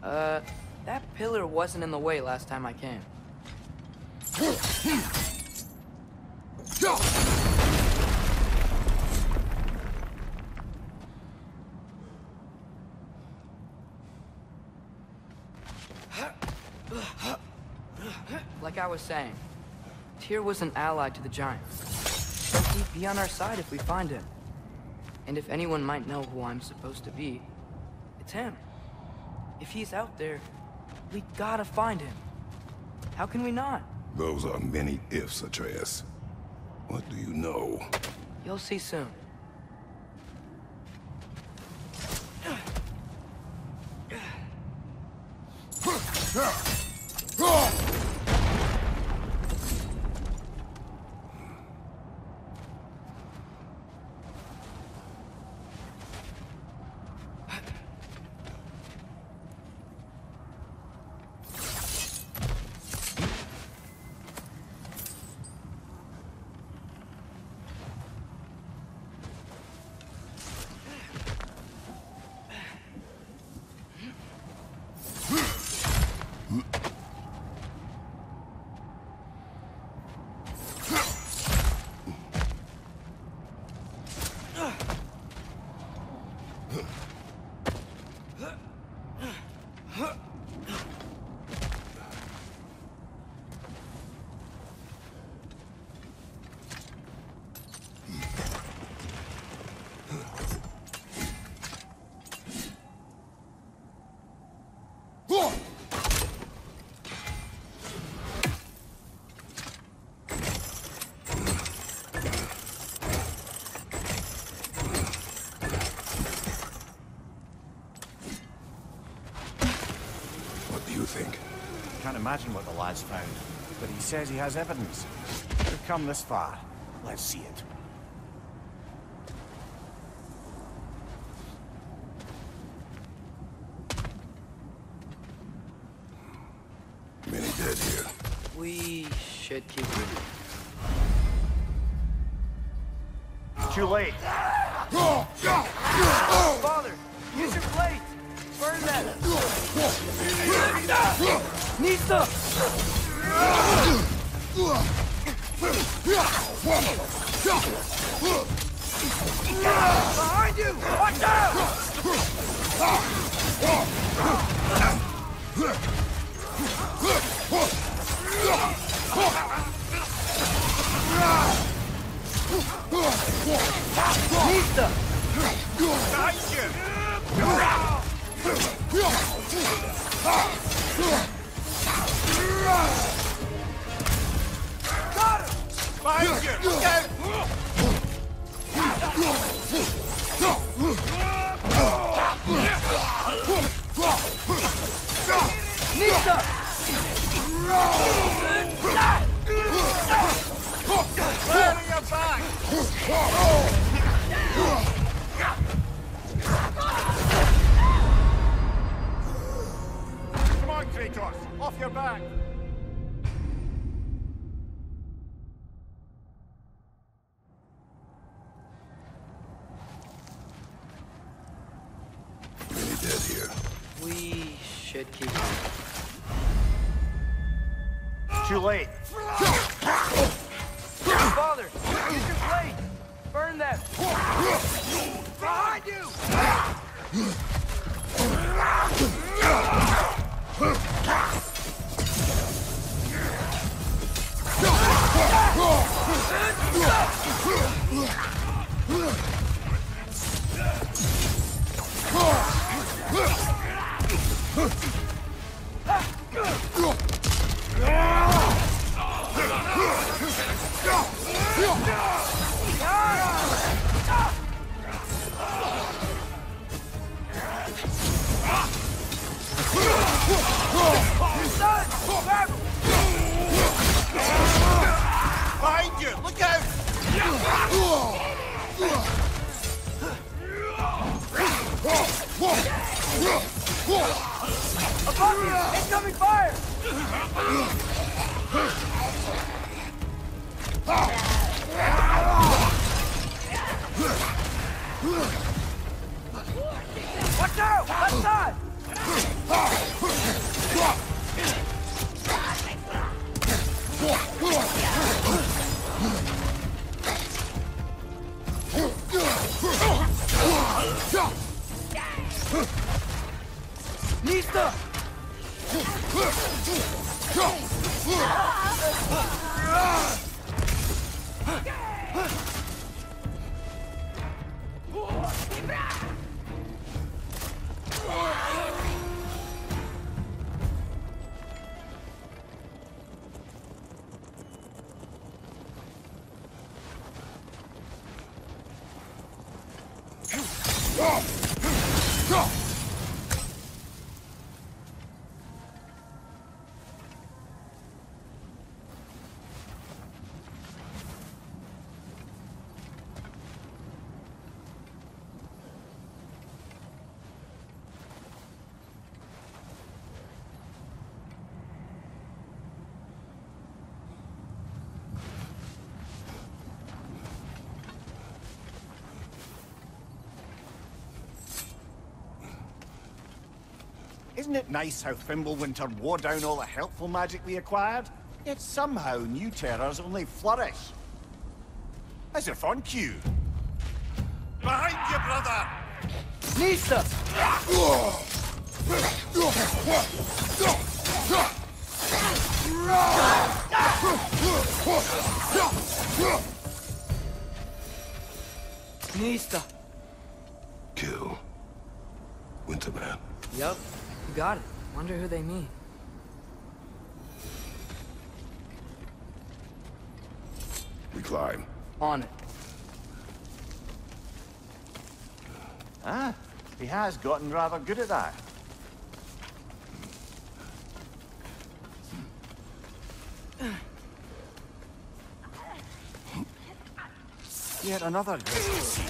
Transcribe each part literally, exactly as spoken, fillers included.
Uh, that pillar wasn't in the way last time I came. Like I was saying, Tyr was an ally to the giants. So he'd be on our side if we find him. And if anyone might know who I'm supposed to be, it's him. If he's out there, we gotta find him. How can we not? Those are many ifs, Atreus. What do you know? You'll see soon. Can't imagine what the lad's found, but he says he has evidence. We've come this far. Let's see it. Many dead here. We should keep moving. Too late. Father, use your blade! Burn that! Nista! Behind you! Watch out! Nista! Behind you! Got him! Behind you! Look out! Nista! Turning your back! Come on, Kratos! Off your back! Many dead here. We should keep moving. Too late. Father, use your blade! Burn them! Behind you! Behind you! Look out! Above you! Incoming fire! Watch out! Left side! Isn't it nice how Fimbulwinter wore down all the helpful magic we acquired? Yet somehow new terrors only flourish. As if on cue. Behind you, brother! Nista! Nista! Kill. Winterman. Yup, you got it. Wonder who they mean. We climb. On it. Ah, he has gotten rather good at that. Yet another grizzly seed.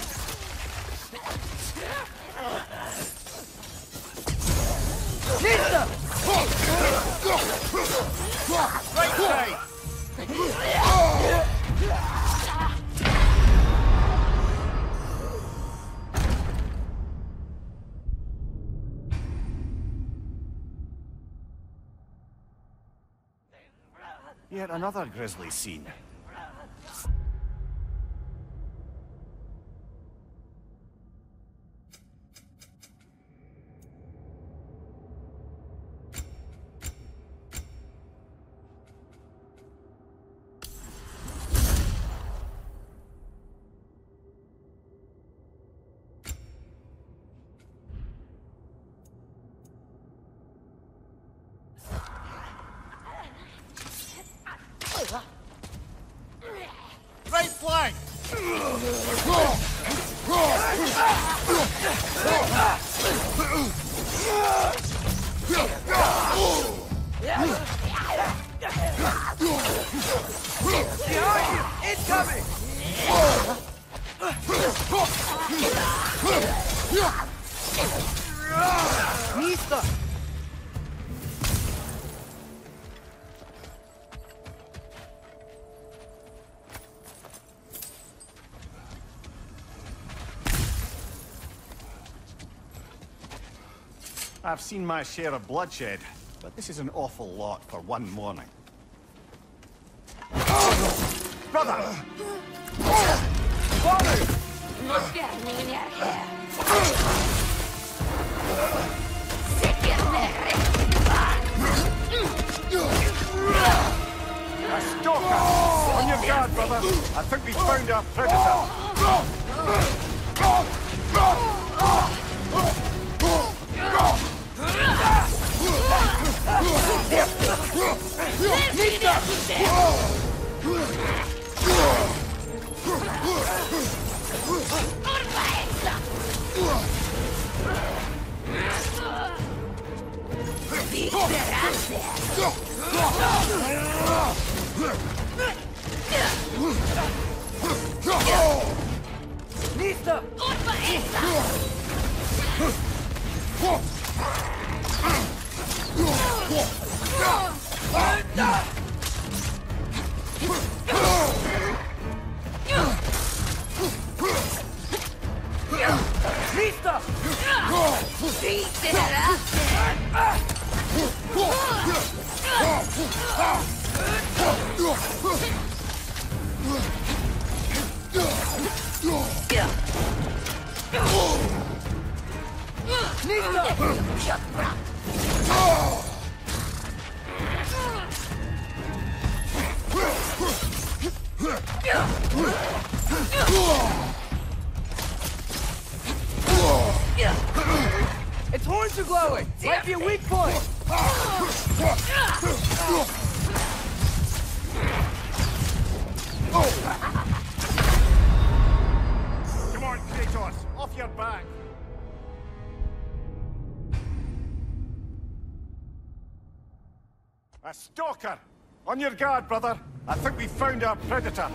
Nista! Right side! Yet another grisly scene. Right flank! Behind you! Incoming! Nista! I've seen my share of bloodshed, but this is an awful lot for one morning. Brother! Father! A stalker! On your guard, brother! I think we found our predator! Nista! Nista! Its horns are glowing! Might be a weak point! Come on, Kratos! Off your back! A stalker! On your guard, brother! I think we found our predator!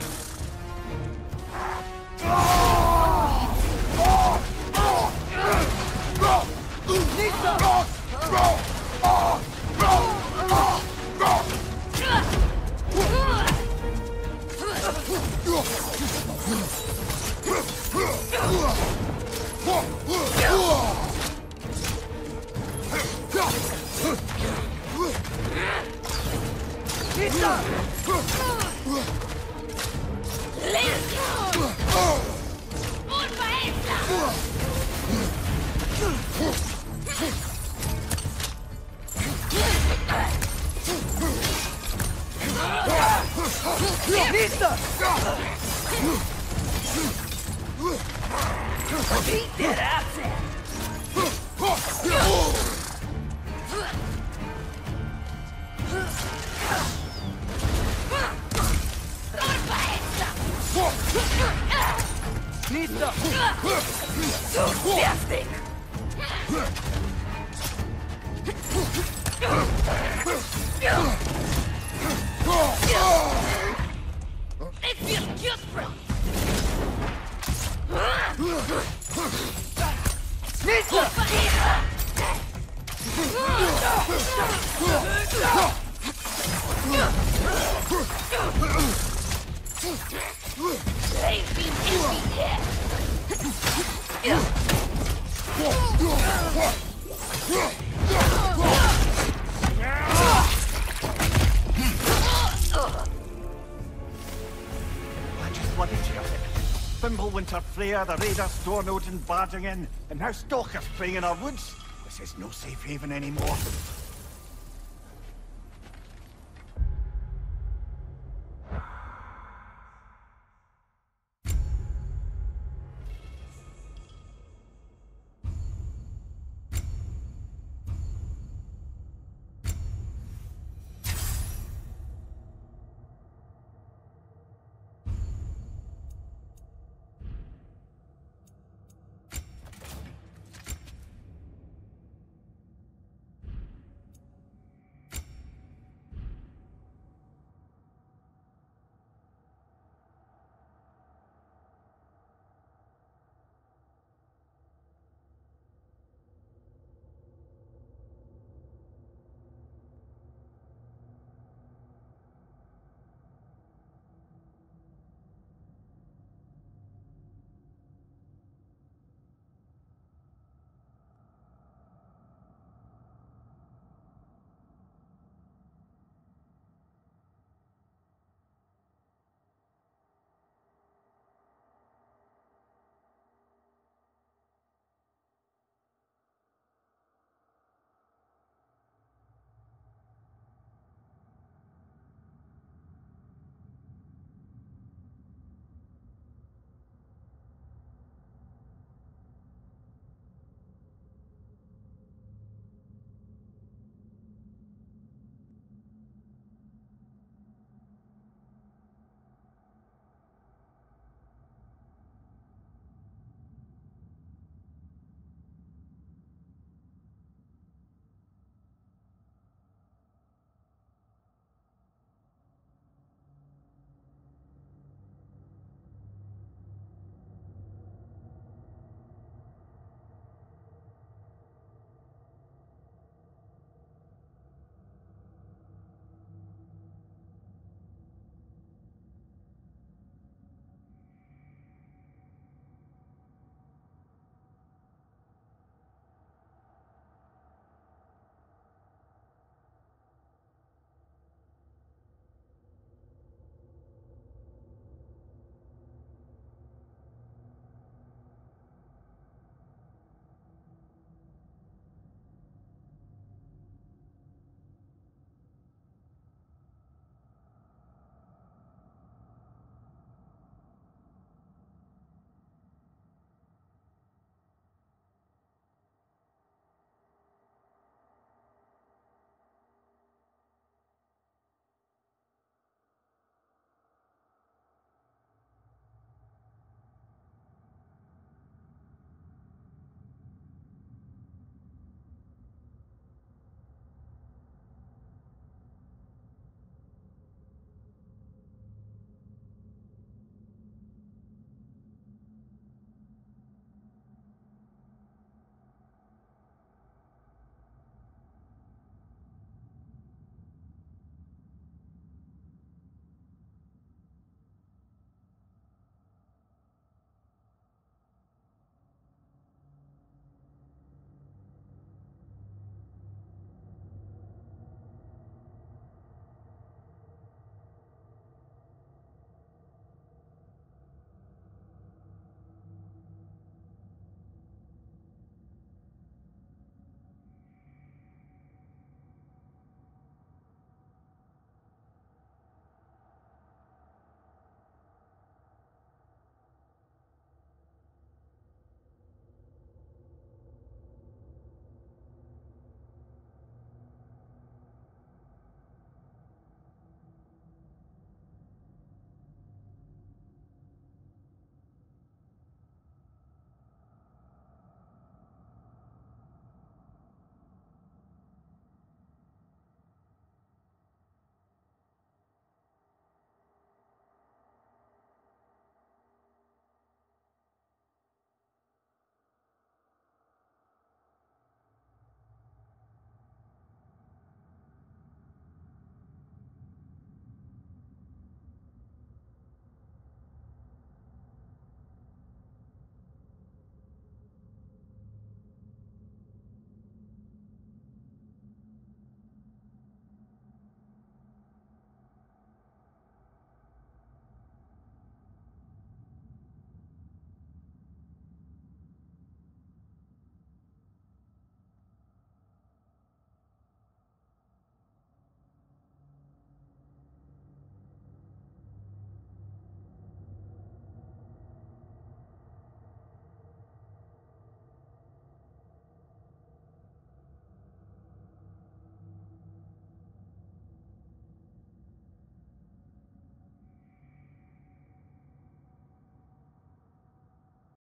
Winter Freya, the raiders stormed Odin barging in, and now stalkers playing in our woods. This is no safe haven anymore.